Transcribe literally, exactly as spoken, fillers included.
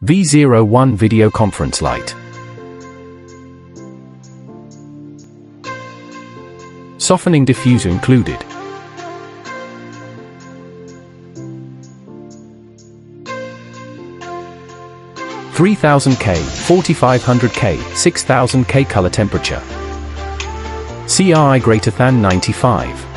V zero one Video Conference Light. Softening diffuser included. three thousand K, forty-five hundred K, six thousand K color temperature. C R I greater than ninety-five.